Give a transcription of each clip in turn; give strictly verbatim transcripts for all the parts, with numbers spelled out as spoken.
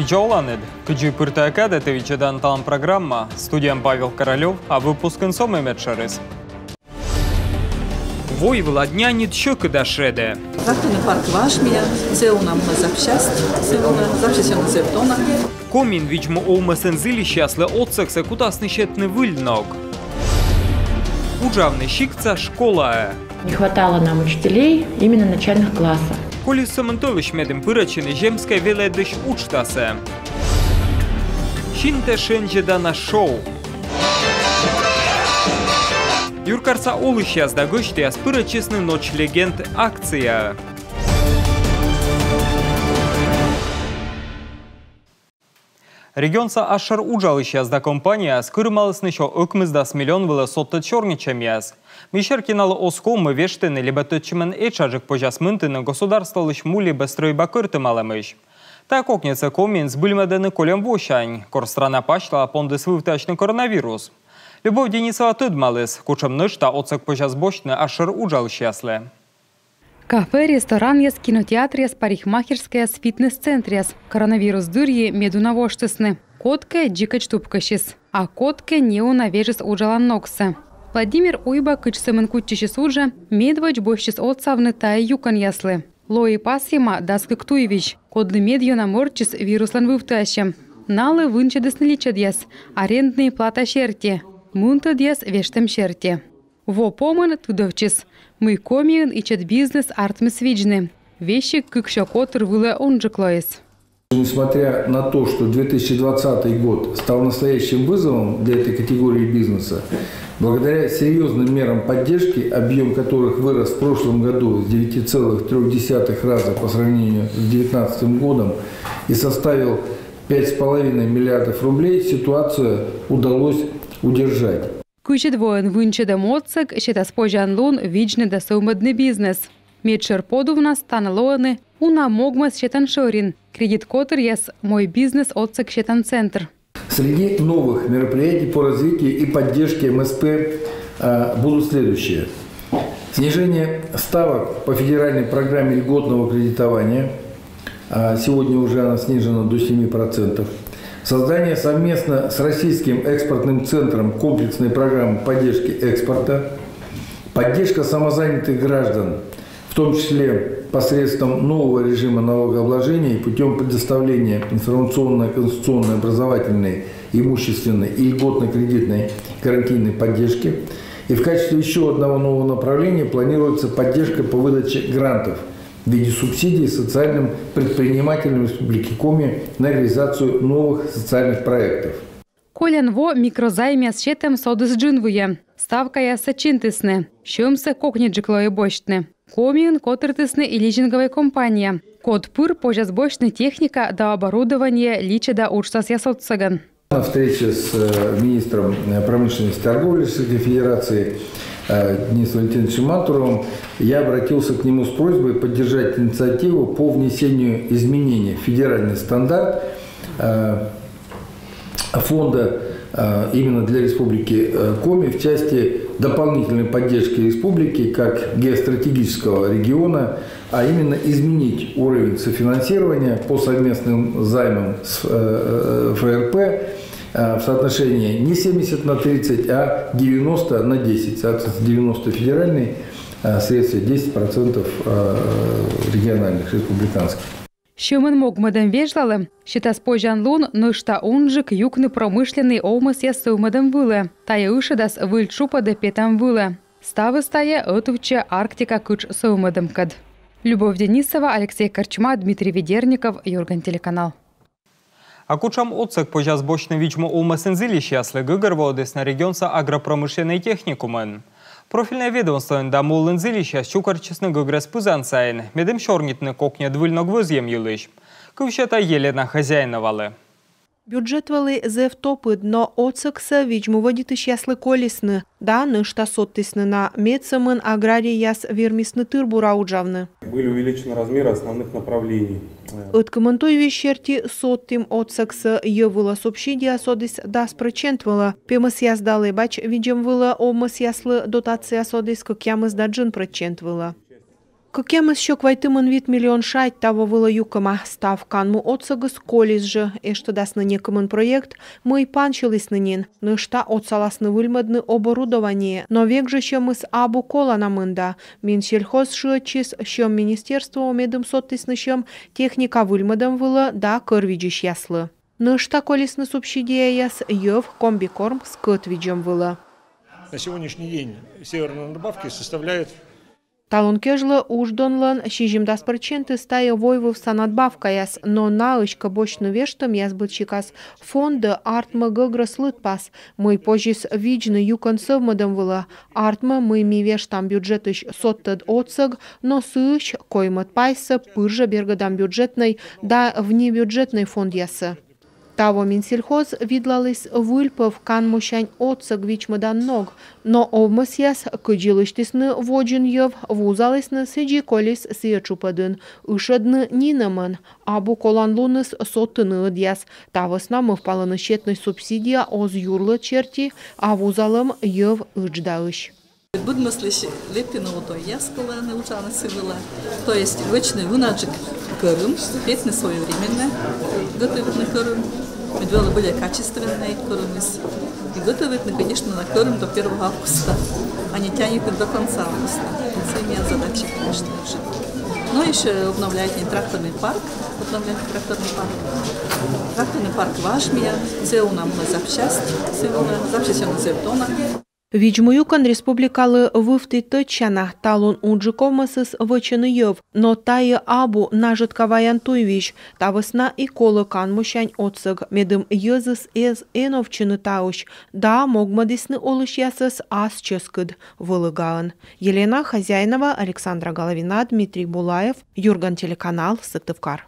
Видеоланед. Кыджи пыртая кадеты вичедан талан программа. Студиям Павел Королев, а выпуск инсом имет шарис. Вой владнянит щеки до шеде. Захтный парк Вашмия, целуна мы запчасть, целуна запчасть на зептона. Комин видимо олма сензили счастле отсекса кутасный щетный выльнок. Уджавный щикца школа. Не хватало нам учителей именно начальных классов. Коли самонтович медем пырачины земской веледыш учтасе. Шинте шенжеда на шоу. Юркарса олыща сдагошти аспыра честный ночь легенд акция. Регионса ашар уджалыща сда компания скырмалась ничо окмыздас миллион вылы сотты черничем яз. Мишер киналы оском мы вештыны либо тотчемен эчажик пожасмынтыны государство лишь мули быстрой бакырты малымыш. Так окнется комин с бульмедены колем вощань. Кор страна пашла пондыс вывтачный коронавирус. Любовь Денисова тыдмалыс, кучем нышта отсек пожасбочны ашар уджалыщасле. Кафе, ресторан, яс, кинотеатр, яс, парикмахерская, яс, фитнес-центр, яс. Коронавирус дырье, меду навоштысны. Котке джикач тупкащис. А котке неунавежис уджалан нокса. Владимир Уйба кычсымын кутчищис уджа, медвач бойщис отсавны тая юкан яслы. Лои пасима даскы ктуевич. Кодлы медью наморчис вируслан вывтащем. Налы вынчедысны личад яс. Арендные плата шерти. Мунтад яс вештем шерти. Во помын тудовчис. Мы комиен и чат бизнес артмес виджны. Вещи кыкшо котр выле онджеклоис. Несмотря на то, что две тысячи двадцатый год стал настоящим вызовом для этой категории бизнеса, благодаря серьезным мерам поддержки, объем которых вырос в прошлом году с девяти целых трёх десятых раза по сравнению с две тысячи девятнадцатым годом и составил пять с половиной миллиардов рублей, ситуацию удалось удержать. Кучет воин вынчедем отсек, щета спожан лун виджны да саумадный бизнес. Медшер подувна стан лоаны, уна могмас щетан шорин. Кредит котр яс мой бизнес отсек щетан центр. Среди новых мероприятий по развитию и поддержке эм эс пэ а, будут следующие. Снижение ставок по федеральной программе льготного кредитования. А, сегодня уже она снижена до семи процентов. Создание совместно с Российским экспортным центром комплексной программы поддержки экспорта. Поддержка самозанятых граждан, в том числе посредством нового режима налогообложения и путем предоставления информационной, конституционной, образовательной, имущественной и льготно-кредитной гарантийной поддержки. И в качестве еще одного нового направления планируется поддержка по выдаче грантов в виде субсидий социальным предпринимателям Республики Коми на реализацию новых социальных проектов. Колянво микрозаймя с щетем содыс джинвуя. Ставка яса чинтысны. Щемсе кокниджиклое бочтны. Комиен котыртысны и лизинговая компания. Код пыр пожазбочны техника до оборудования лича до учтас ясотсаган. На встрече с министром промышленности и торговли Российской Федерации Денисом Валентиновичем Мантуровым я обратился к нему с просьбой поддержать инициативу по внесению изменений в федеральный стандарт фонда именно для Республики Коми в части дополнительной поддержки республики как геостратегического региона, а именно изменить уровень софинансирования по совместным займам с эф эр пэ в соотношении не семьдесят на тридцать, а девяносто на десять. Соответственно, девяносто федеральные средства, десять процентов региональных, республиканских. Щемын могмадам вежлалы, щета спожан лун, нышта унжик юкны промышленный омыс ясумадам вылы. Тая ышедас выльчупа да петам вылы. Ставы стая отвча Арктика кыч саумадам кад. Любовь Денисова, Алексей Корчма, Дмитрий Ведерников, Юрган телеканал. А кучам отсек пожазбочны видимо омысензилищ яслы гыгырводыс на регионса агропромышленный техникумен. Профильное ведомство да молынзилища щукарчесны гыгрес пызансайн, медем шорнитны кокня двыльног вызьем юлыш. Кывщета Елена хозяиновалы. Бюджетвали зевтопы, но оцекса видьму водитыш яслы колесны, да нышта соттысны на мецамын аграрий яс вермисны тырбура уджавны. Были увеличены размеры основных направлений. От комментуй вещерти соттым оцекса евыла субсидия содис да спрочентвала. Пемыс яздалы бач видим выла омыс яслы дотация содис как ямыс да джин прочентвала. Какем еще квайтымын вид миллион шайт того было юкама ставкан му отсагыс колис же, и что даст на некомын проект, мы и панчились на нин, но что отсаласны выльмадны оборудование, но век же ще мы с абу кола намында, мин сельхоз шучис, щем министерство омедым соттысны щем техника выльмадам выла, да кырвиджиш яслы. Но что колесны субсидия яс, ёв комбикорм с кытвиджем выла. На сегодняшний день северные надбавки составляют Талон кежлы уждонлан шижимдас проценты стая войвов санадбавкаяс, но научка бочно вештам яс бычикас фонда артма гаграс лытпас. Мы позжис виджны юкон совмадам выла. Артма мы ми вештам бюджетыш соттад отсаг, но сыш коймат пайса пыржа бергадам бюджетной да внебюджетный фонд ясы. Того Минсельхоз видлалась выльпов кан мущань отсаг вичмадан ног, но обмас яс кыджилыштисны воджин ёв вузалысны сиджи колис сиячупадын, ышадны нинаман, абу колан луныс соттыны ыдьяс, тавысна мывпалыны щетной субсидия оз юрлы черти, а вузалым ёв ыдждаыш. Будмыслишь лепину водой яскала научана сывала, то есть вечный вынаджик кырым, петны своевременно, готовят на кырым, медвелы более качественные кырымис, и готовят, конечно, на кырым до первого августа, а не тянет их до конца августа. Это имеет задачи, конечно же. Но еще обновляет тракторный парк, обновляет тракторный парк. Тракторный парк важный, це у нам запчасть, запчасть у нас зевтона. Виджмуюкан республикалы выфты точана талон унджикомасыс вычыны но тайы абу нажитковаян туйвич, тавысна и колы кан мущань отсыг, медым езыс эз эновчыны тауш, да могмадисны олыш ясыс ас ческыд вылыгаан. Елена Хозяинова, Александра Головина, Дмитрий Булаев, Юрган телеканал, Сыктывкар.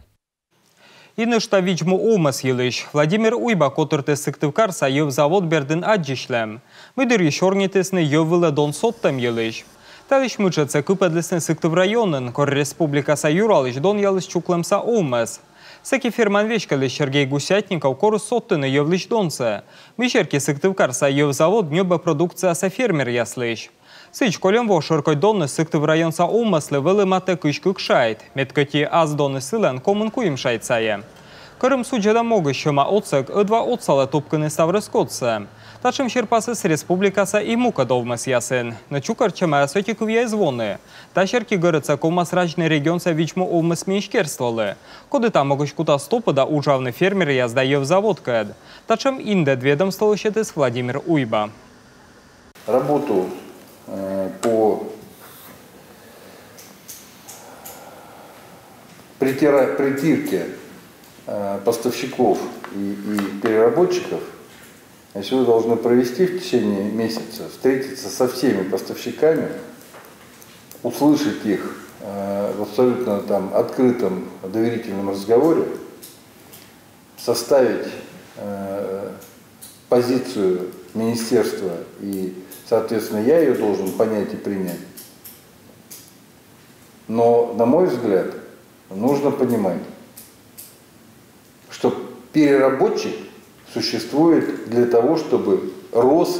Ины шта вичму омас елыш. Владимир Уйба котырты Сыктывкар сайыв завод бердин аджишлем. Müdür işornitesini yövüle don sottam yılış. Talış mıçatsa küpedlisini Sıktıv rayonun, kor Respublikasa Yuralış don yalış çuklamsa olmaz. Seki firman veşkali Sergey Gusятников kor sottını yövlış donsa. Mişerki Sıktıvkar sayıv zavod nöbe produktsiyasa fermer yaslış. Sıç kolem voşorkoy donny Sıktıv rayonsa olmaslı vılı mata kışkık şayt. Metkati az donny sılan komunkuyum şayt sayı. Kırım sucada mogu şöma otsak ödva otsala topkını savrıskotsa. Тачим Черпасис Республикаса и мука довмас ясен. На чукарчама сотиковья звоны. Тачерки городца комас рачный регион са вичму овмас меньшкерствовали. Коды там могуч кута стопада ужавный фермер яздаев заводка. Тачим инде дведом столощетис Владимир Уйба. Работу э, по притира, притирке э, поставщиков и, и переработчиков если вы должны провести в течение месяца, встретиться со всеми поставщиками, услышать их э, в абсолютно там, открытом, доверительном разговоре, составить э, позицию министерства и, соответственно, я ее должен понять и принять. Но, на мой взгляд, нужно понимать, что переработчик существует для того, чтобы рос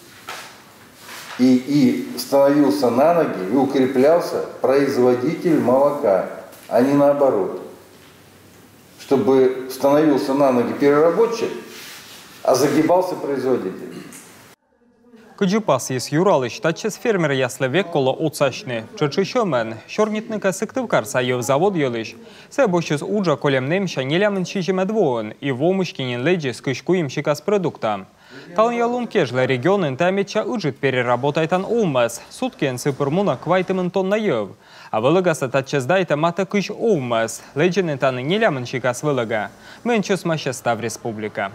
и, и становился на ноги и укреплялся производитель молока, а не наоборот. Чтобы становился на ноги переработчик, а загибался производитель. Кыджипас ес Юралыч, тачес фермер яслы век коло отсачны. Чычы шомен, шорнитника Сыктывкар сайыв завод елыш. Се бощыз уджа колемнем шанелямын чижеме двоен и вомышкинен леджи скышкуем шикас продукта. Талын ялун кежле регионын тәметча уджит переработайтан олмас. Суткен сыпырмуна квайтымын тонна ёв. А вылыгаса тачес дайта мата кыш олмас. Леджинен таны нелямын шикас вылыга. Мэнчес мащестав республика.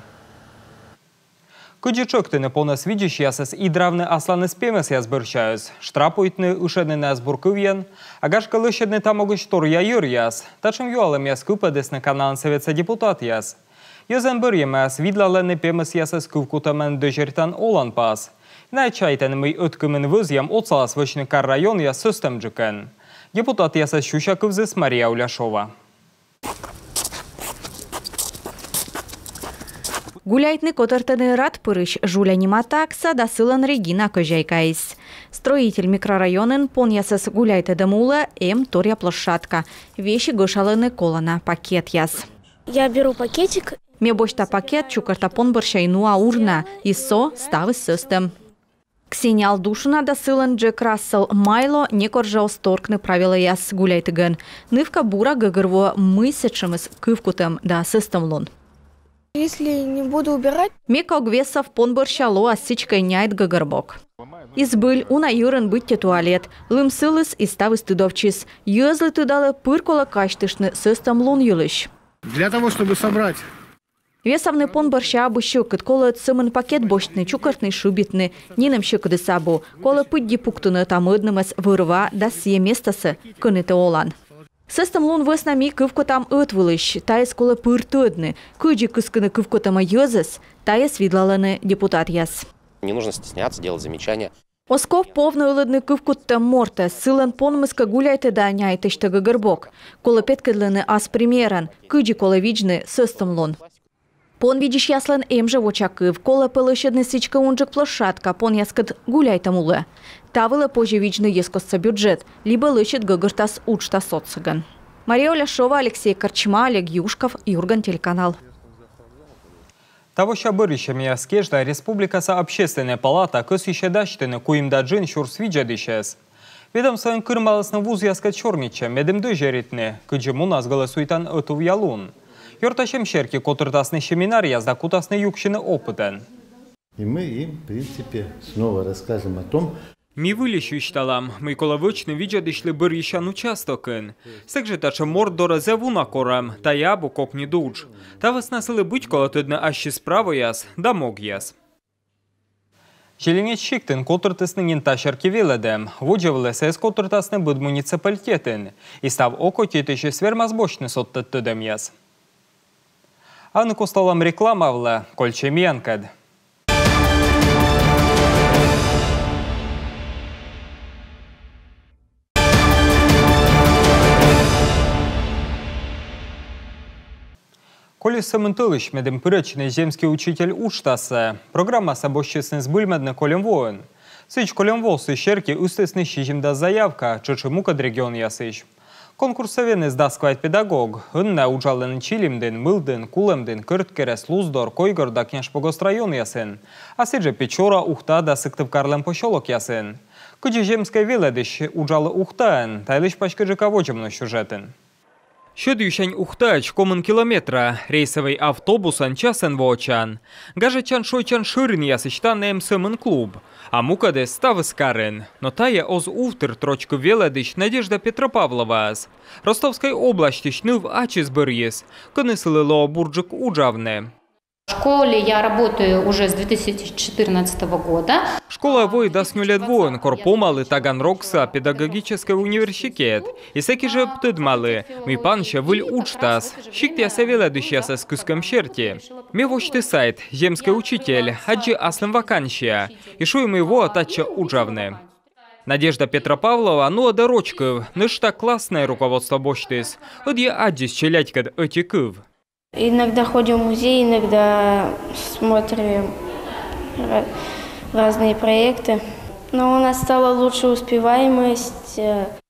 Кыджичок не понес видиш ясес и дравны асланы спемес язбырчаюс. Штрапуйтны ушедны азбуркывьен, агашка лышедны тамогыш тор яйыр яс. Тачым юалым яс купедес на каналын советса депутат яс. Йозен бырьемас видлалыны пемес ясес кувкутамен дöжертан олан пас. Найчайтен мы өткümün вызьям отсалас вычныкар район яс сөстемджікен. Депутат ясес Щущаковзыс Мария Уляшова. Гуляйтны котартыны рад пырыш Жуля Нематакса да сылан Регина Кожайкайс. Строитель микрорайонын поньясыз гуляйты дымула эм торя площадка. Вещи гошалыны колона пакет яс. Я беру пакетик. Ме бошта пакет чукарта понбыршайнуа урна. Исо ставы сөстем. Ксения Алдушина да сылан Джек Рассел Майло не коржал сторкны правила яс гуляйтыгын. Нывка бура гыгырво мысячымыз кывкутым да сыстымлун. Если не буду убирать... Мека огвесов понбыршало асичкой няйт гыгырбок. Избыль уна юрын бытте туалет. Лым сылыс и ставы стыдовчис. Юзлы тыдалы пыркола каштышны сыстымлун юлыш. Для того, чтобы собрать... Весовный пон борща обыщу, кот кола цымын пакет бочтный, чукартный шубитный, нинам щекоды сабу, кола пыдди пуктуны тамыднымас вырва да сие местасы кыныты олан. Сыстым лун веснами кывко там отвылыш, таес кола пыртыдны, кыджи кысканы кывко тама йозас, таес видлаланы депутат яс. Не нужно стесняться, делать замечания. Осков повно улыдны кывко там морта, сылан понмыска гуляйты да няйты штага гырбок, кола петкадланы ас примеран, кыджи кола виджны сыстым лун. Пон видишь яслан эм же вочакыв, кола пылышедны сичка унжик площадка, пон яскат гуляй тамулы. Тавыла позже виджны ескосца бюджет, либо лышит гыгыртас учта соцсыган. Мария Оляшова, Алексей Корчма, Олег Юшков, Юрган, телеканал. Того щабырищем яскежда республикаса общественная палата кыс еще дачтыны куимдаджин шурс виджадышес. Ведом своим кырмалысны вуз яскат чорничем, медем дыжеритны, кыджему нас голосуйтан отув ялун. Йорташем шерки котыртасный семинар язда кутасный юкшины опытен. И мы им, в принципе, снова расскажем о том, Ми вылещу шталам, мы коловочны виджадышли бырищан участокен. Секже тача мор доразеву на корам, та ябу коп не дудж. Та веснасили быть колотыдны ащи справа яс, да мог яс. Желенец шиктен котыртысны нинта шерки веледем, вуджевлесе с котыртасны буд муниципалитетен. И став око тетыши свермазбочны соттыдем яс. Анны косталам реклама вла, кольче миянкад. Коли саментылыш медем пыречный земский учитель учтасы, программа собощесный сбыльмедный колем воин. Сыч колем волсы щерки устесный щижимда заявка, чечему кад регион ясыч. Конкурсовен издасквает педагог. Инна уджален чилимден, мылден, кулемден, кырткерес, луздор, койгор да княж погост район ясен. А сидже печора ухта да сыктыв карлем пощолок ясен. Кыджи земской веледыш уджалы ухтаен, тайлыш пачкыджи каводжемно сюжетен. Щодющань ухтач комын километра, рейсовый автобусан часен воочан. Гажечан шойчан шырын ясычтан эмсэмэн клуб. А мукадес ставыс карен. Но тая оз уфтыр трочку веледыш Надежда Петропавловас. Ростовской области ныв ачис бырьес. Кынысылыло бурджик уджавне. В школе я работаю уже с две тысячи четырнадцатого года. Школа вой даснулет воин, корпомалы Таганрогса педагогический университет. И всякий же птыдмалы, мы панша выль учтас. Щиктя савеледыщаса с куском черти. Ме вочты сайт, земский учитель, аджи аслым вакансия. И шуем его атача уджавне. Надежда Петропавлова, ну а дорочков, нышта классное руководство боштыс. Одье аджис челядькад отикыв. Иногда ходим в музей, иногда смотрим разные проекты. Но у нас стала лучше успеваемость.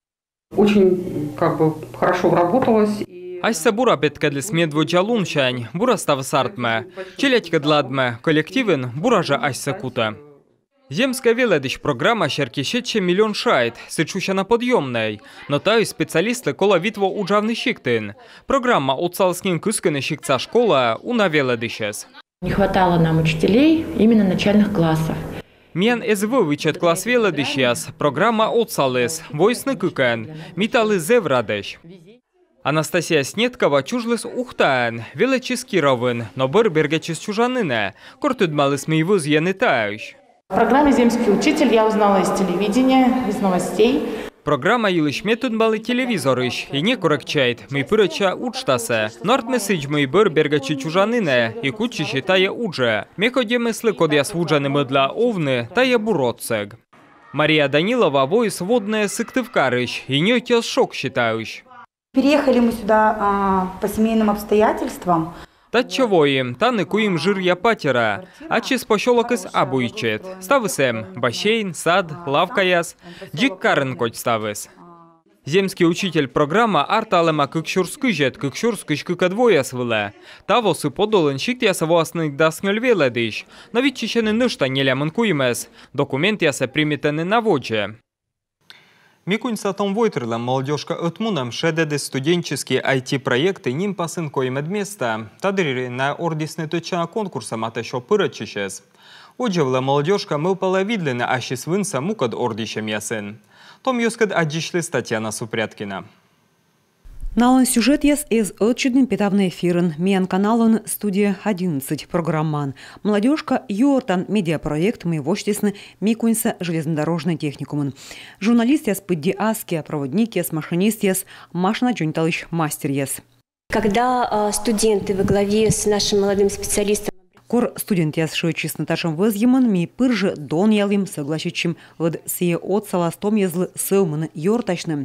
Очень как бы хорошо вработалась. Айса бура петкадлис медводжа луншань, бура став сартме. Челядька дладме, коллективен, бура же айса кута. Земская веледыш программа шеркишетче миллион шайт, сычуща на подъемной. Но таю специалисты кола витво уджавный щиктын. Программа отцалскин кысканы щикца школа уна веледышес. Не хватало нам учителей именно начальных классов. Мен эзв вычет класс веледышес, программа отцалес, войсны кыкен, миталы зеврадыш. Анастасия Снеткова чужлыс ухтаен, велечис кировын, но быр бергечис чужаныне, кортыдмалыс мейвуз янытаюш. В программе «Земский учитель» я узнала из телевидения, из новостей. Программа «Илыш методмалы телевизорыш» и не коррекчает, мы пырача учтасе. Нортны сыч мы быр бергачи чужаныне, и кучи считая удже. Меходе мыслы, код я свуджаны мыдла овны, тая буроцег. Мария Данилова войс водная сыктывкарыш, и не отел шок считаюш. Переехали мы сюда а, по семейным обстоятельствам. Та чової, та не куїм жир я патіра, а чи з пощолок із абуйчет. Стависем басейн, сад, лавка яс, джик карен коть ставис. Земский учитель программа арталема кыкшурскыжет, кыкшурскыжкыка двоя свыле. Таво сы подолын шикт яса властных даснольвеле дыш, но ведь чечены нышта не лямынкуемес, документ яса приметены на воджи. Микуньса том войтерлем молодежка отмуном шедеды студенческие ай ти-проекты ним пасынкой медместа, тадыри на ордисны точана конкурса мата шо пырачишес. Оджевла молодежка мылпала видлены ашис вынса мукад ордищем ясын. Том юскад адишлы Татьяна Супряткина. Налон сюжет яс из отчетным питавный эфирен. Миан каналон студия одиннадцать программан. Молодежка юортан медиапроект мы вочтесны Микуньса железнодорожный техникумын. Журналист яс пыдди аски, проводник яс, машинист яс, машина джунталыш мастер яс. Когда э, студенты во главе с нашим молодым специалистом Кор студент яс шочис Наташем Вызьеман, ми пырже дон ялым согласичим вд сие от саластом язлы сылманы юортачным.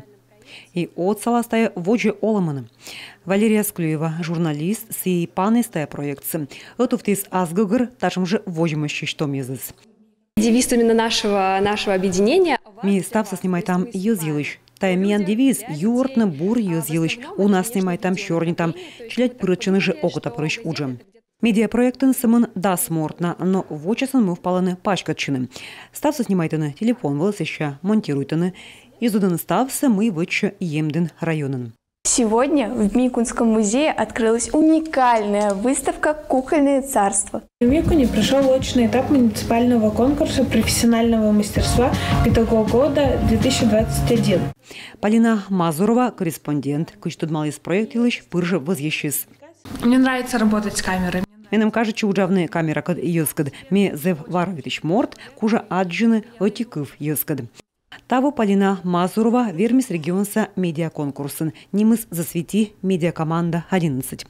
И от саластая воджи олыманы. Валерия Склюева, журналист, сие паны стая проектсы. Этуфтис азгыгыр, ташем же воджимащий штом языс. Девиз именно нашего, нашего объединения. Ми стався снимай там юзилыш. Таймиан девиз юортны бур юзилыш. У нас снимай там щорни там. Члять пырычыны же окута прыщ уджем. Медиапроектын сымын да смортна, но вочасын мы впаланы пачкатчыны. Стався снимайтыны телефон вылысыща, монтируйтыны. Изудын стався мы выча Емдын районын. Сегодня в Микунском музее открылась уникальная выставка «Кукольное царство». В Микуне прошел очный этап муниципального конкурса профессионального мастерства «Педагог года две тысячи двадцать один». Полина Мазурова, корреспондент, кучтудмал из проекта Илыч пырже возъещис. Мне нравится работать с камерой. Менам кажется, уджавная камера кад йоскад, ме зев варовитич морт, кужа аджины отикыв йоскад. Таво Полина Мазурова, вермис регионса медиаконкурсын, нимыс засвети медиакоманда одиннадцать.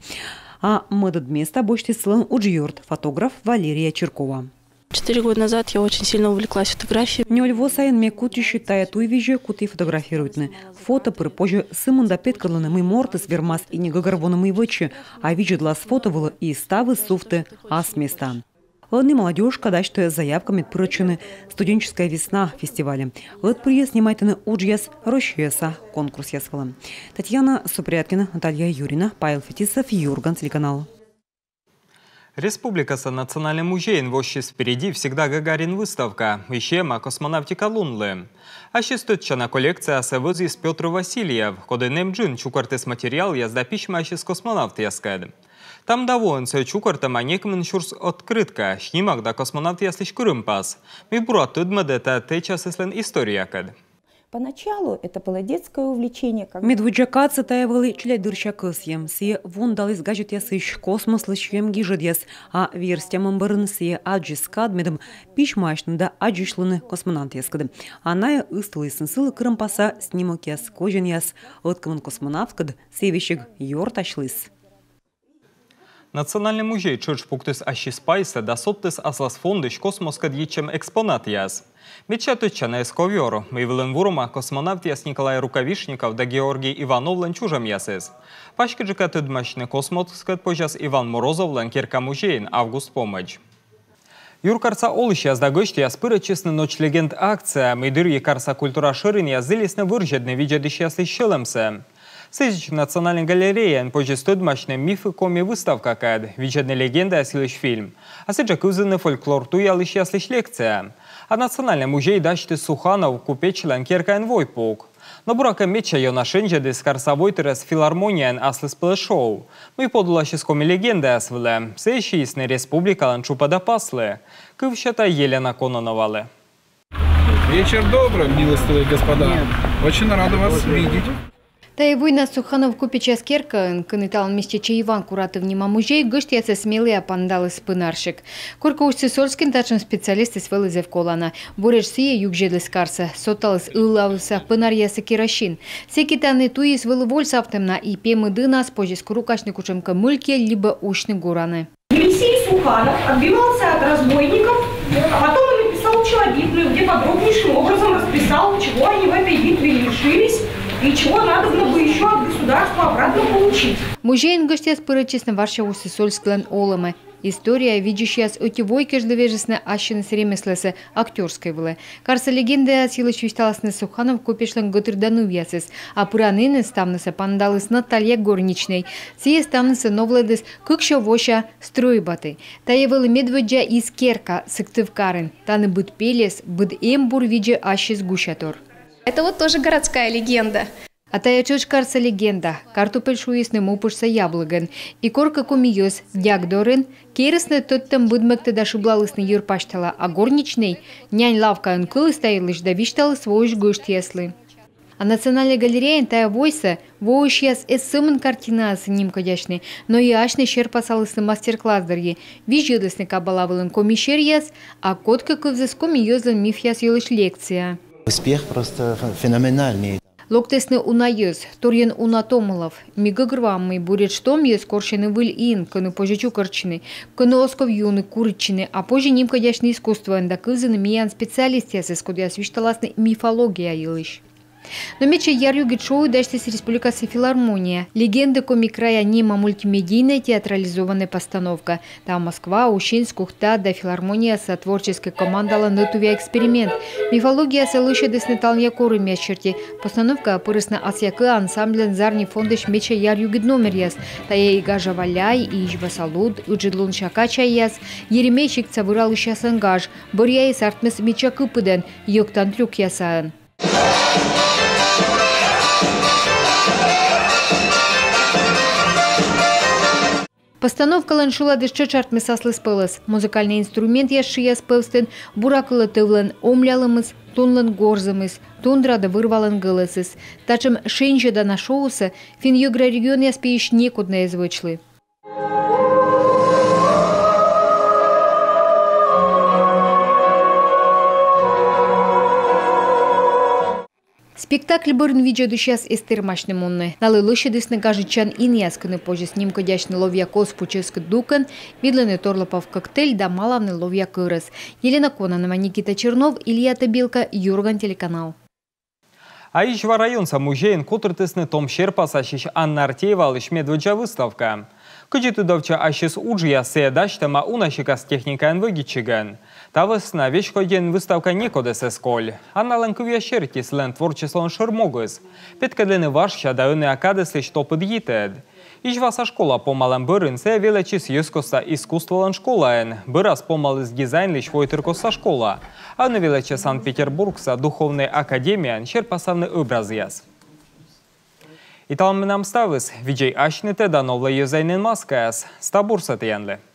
А мэдад места бочти слон уджиорт, фотограф Валерия Черкова. Четыре года назад я очень сильно увлеклась фотографией. Не ульво сайен ме кути считая туй вижу, кути фотографируют. Фото припозже сымон да петкарланы мы мортес вермас и не гагарбоны мы вычи, а виджи для сфотовала и ставы суфты ас места. Ладно, молодежь, когда что заявками прочены студенческая весна фестиваля. Вот приезд снимайтыны уджьяс рощеса конкурс ясвала. Татьяна Супряткина, Наталья Юрина, Павел Фетисов, Юрган, телеканал. Республика со национальным музеем вощис впереди всегда Гагарин выставка. Ищема космонавтика Лунлы. А шестотчана коллекция севозис Петр Васильев. Коденем джин чукартес материал язда письма с космонавт яскад. Там доволен се чукартам, а некмен шурс открытка. Снимак да космонавт яслиш курымпас. Ми бура тудмадета те час ислен история кад. Поначалу это было детское увлечение. Медвуджака цитаевали члядырща кысьем. Сие вундалис гаджет ясыш космос лыщем гижет яс. А верстям имбырын сие аджискад медом пишмашны да аджишлыны космонавт яскады. Аная ыстылы сынсылы кырымпаса снимок яс кожен яс. Откамын космонавткад севещик йорташлыс. Национальный музей чырчпуктыс ашиспайса да соттыс аслас фондыш космоскад ечем экспонат яс. Мечатычана эсковёру, мейвелен вурума космонавт яс Николай Рукавишников да Георгий Ивановлен чужем ясес. Пашкаджика тыдмашны космоскад пожас Иван Морозовлен кирка музейн август помощь. Юркарца олыш язда гошти яс пырычесны ночь легенд акция, мейдыр екарса культура шырын язылесны выржедны виджадыш ясы щелемсе. Сызич национальной галереи позже студмашны мифы коми выставка кад, виджадны легенда ясылыш фильм. А сыджа кузыны фольклор туялыш яслыш лекция. А национальный музей дашты Суханов купечлен керкаен войпок. Но бурака меча йона шенджеды с карсовой терес филармониян аслыс шоу. Мы подулаши скоми легенда ясвыле. Сейши исны республика ланчупа да паслы. Кывщата Елена Кононовалы. Вечер добрый, милостивые господа. Очень рада вас видеть. Та и война Суханов купича скерка, кынытал местече Иван Куратов нима музей, гыштяца смелые пандалы спынаршик. Корка ушцы сольскин тачын специалисты свелызев колана. Бореш сие югжедлес карса, соталыс ыллавыса пынарьясы керашин. Секитаны туис вылывольс автомна и пемы дынас позже скурукашник учемка мыльке, либо ушны гураны. Елисей Суханов отбивался от разбойников, а потом он написал челобитную, где подробнейшим образом расписал, чего они в этой битве лишились и чего надо бы еще от государства. государству обратно получить. Музейн гостя спырычесна Варшаву сысольсклен олымы. История, видящая с утевой кеждовежесна ащины ремеслеса актерской вылы. Карса легенда силы чувствовалась Суханов купешлен Готырдану вясес, а пуранины ставнеса пандалыс Наталья Горничной. Сие ставнеса новледес кыкшовоща стройбаты. Таевылы медведжа из керка сыктывкарын. Таны быт пелес, быт эмбур видя ащи сгущатор. Это вот тоже городская легенда. А тая чуч карса легенда. Картопель шуесным упушса яблыган. И корка кумиёс дягдорын. Кересны тоттем будмекте дашублалысны юрпаштала. А горничный нянь лавка анкылы стоялыш да вишталы свой гушт яслы. А национальная галерея тая войса воуш яс эссымын картина сыним кодяшны. Но и ашны шерпасалысны мастер-класс дарги. Вижёдысны кабалавылын комишер яс. А котка кывзыс комиёзлын миф яс ёлыш лекция. Успех просто феноменальный. Локтесны унайыз, торьен унатомылов. Мига грваммы будет штом ез коршены выль ин, кыны пожечу корчины, кыны осков юны курычины, а позже ним кодяшны искусство, да кызаны миян специалист ясыз, куда свишталасны мифология илыш. Но мече ярюгит шоу дашьтесь республикасы филармония. Легенды комик-края нема мультимедийная театрализованная постановка. Там Москва, Ущинск, Ухта, да филармония со творческой командала нытувя эксперимент. Мифология салыша деснеталния коры мящерти. Постановка опырысна асьякы ансамблен зарни фондыш мече ярюгит номер яс. Тая игажа валяй, и ижба салут, уджидлун шакача яс. Еремейчик цавырал ища сангаж. Борья и сартмес меча кыпыден, йоктан трюк ясаан. Постановка ланшула дешче чартмесаслы спылыс. Музыкальный инструмент яши яспылстен, буракылы тывлын, омлялымыз, тунлын горзымыз, тундрада вырвалын гылысыз. Тачым шенже да нашоусы, фин югра регион яспеиш некудна извычлы. Спектакль бұрын видеоды сейчас эстермашны мұнны. Налы лышедысны гажычан ин яскыны позже с ним кодяшны ловья коспуческі дукан, видланы торлопов коктейль да малавны ловья кырыс. Елена Кононова, Никита Чернов, Илья Табилка, Юрган телеканал. А ишва районса музейн котыртысны том шерпаса шиш Анна Артеева лиш медведжа выставка. Кыджиты довча ашис уджия седаштама унашикас техника энвегичиган. Тавысна вечходен выставка некода сесколь. Анна ланкувия шертис лен творчествон шермогыз. Петкадлены вашша дауны акадесли что подъитед. Ишваса школа помален бырын се величис юскоса искусстволан школаен. Бырас помалыс дизайн лиш войтыркоса школа. А на величе Санкт-Петербургса духовная академия шерпасавны образ яс. И там нам ставыс, виджей ашны теда новла юзайнен маскаяс. Стабурса тиянле.